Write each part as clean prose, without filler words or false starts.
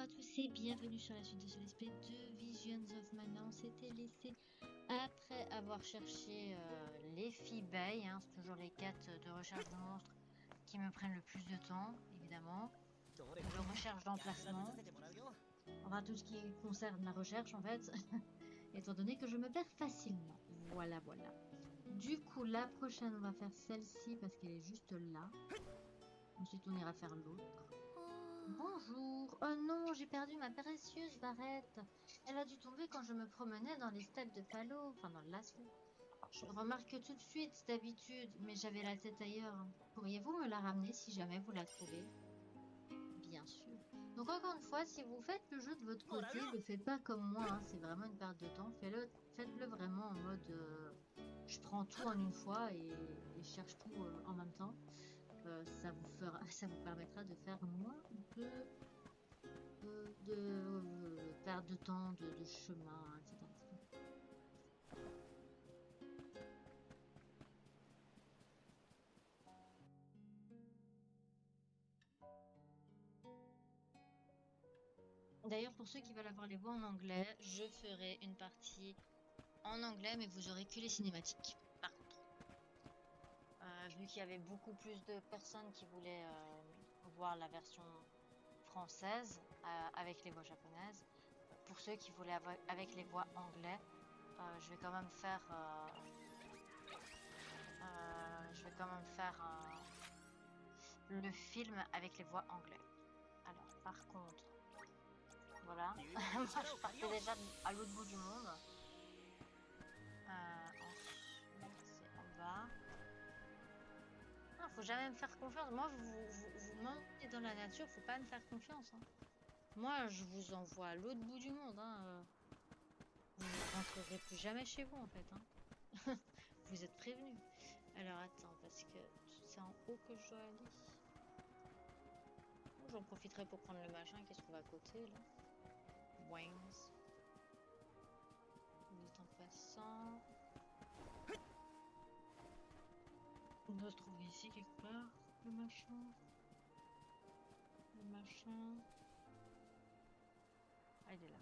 à tous et bienvenue sur la suite de ce let's play de Visions of Mana. On s'était laissé après avoir cherché les filles Bay, hein, c'est toujours les quêtes de recherche de monstres qui me prennent le plus de temps, évidemment. De recherche d'emplacement, enfin tout ce qui concerne la recherche en fait, étant donné que je me perds facilement. Voilà. Du coup, la prochaine, on va faire celle-ci parce qu'elle est juste là. Ensuite, on ira faire l'autre. Bonjour. Oh non, j'ai perdu ma précieuse barrette. Elle a dû tomber quand je me promenais dans les steppes de Palo, enfin dans la steppe. Je remarque tout de suite d'habitude, mais j'avais la tête ailleurs. Pourriez-vous me la ramener si jamais vous la trouvez? Bien sûr. Donc encore une fois, si vous faites le jeu de votre côté, le faites pas comme moi, hein, c'est vraiment une perte de temps. Faites-le vraiment en mode je prends tout en une fois et je cherche tout en même temps. Ça vous permettra de faire moins de perte de temps, de chemin, etc., etc. D'ailleurs, pour ceux qui veulent avoir les voix en anglais, je ferai une partie en anglais, mais vous aurez que les cinématiques. Par contre, vu qu'il y avait beaucoup plus de personnes qui voulaient voir la version française avec les voix japonaises, pour ceux qui voulaient avoir avec les voix anglais, je vais quand même faire le film avec les voix anglais. Alors, par contre, voilà, moi je partais déjà à l'autre bout du monde. Ensuite, c'est en bas. Ah, faut jamais me faire confiance. Moi, vous m'emmenez dans la nature, faut pas me faire confiance. Hein. Moi, je vous envoie à l'autre bout du monde. Hein. Vous ne rentrerez plus jamais chez vous, en fait. Hein. Vous êtes prévenus. Alors, attends, parce que c'est en haut que je dois aller. J'en profiterai pour prendre le machin qui se trouve à côté, là. Wings. Il est en passant. On doit se trouver ici quelque part. Le machin. Le machin. Ah, il est là.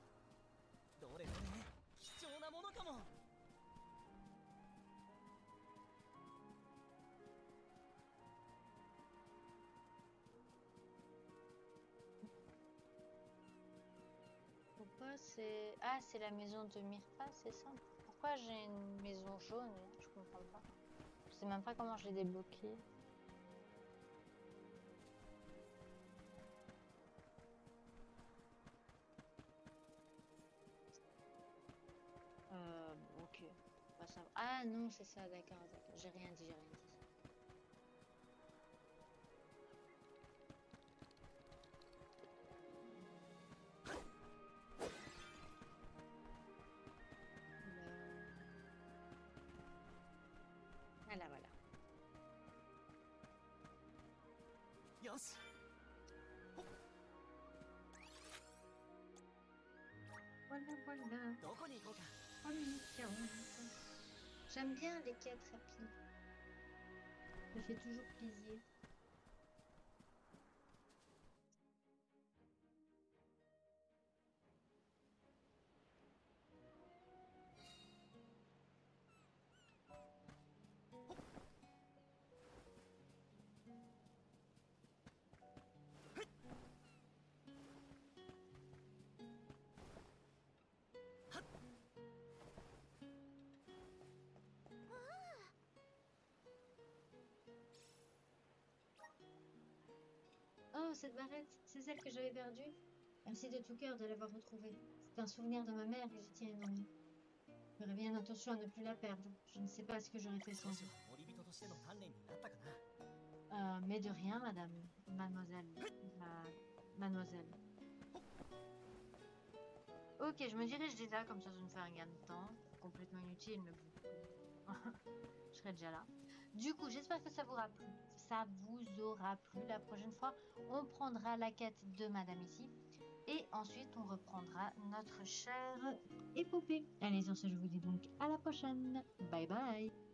Pourquoi c'est... Ah, c'est la maison de Mirpa, c'est ça? Pourquoi j'ai une maison jaune? Je comprends pas. Je sais même pas comment je l'ai débloquée. Ok. Pas ça. Ah non, c'est ça, d'accord. J'ai rien dit. Voilà. Yes. Voilà. J'aime bien les quêtes rapides. Ça fait toujours plaisir. Oh, cette barrette, c'est celle que j'avais perdue. Merci de tout cœur de l'avoir retrouvée. C'est un souvenir de ma mère et j'y tiens énormément. Je ferai bien attention à ne plus la perdre. Je ne sais pas ce que j'aurais fait sans vous. Mais de rien, mademoiselle. Ok, je me dirige déjà, comme ça me fait un gain de temps. Complètement inutile, mais bon. Je serai déjà là. Du coup, j'espère que ça vous aura plu. Ça vous aura plu. La prochaine fois, on prendra la quête de Madame ici. Et ensuite, on reprendra notre chère épopée. Allez, sur ce, je vous dis donc à la prochaine. Bye bye.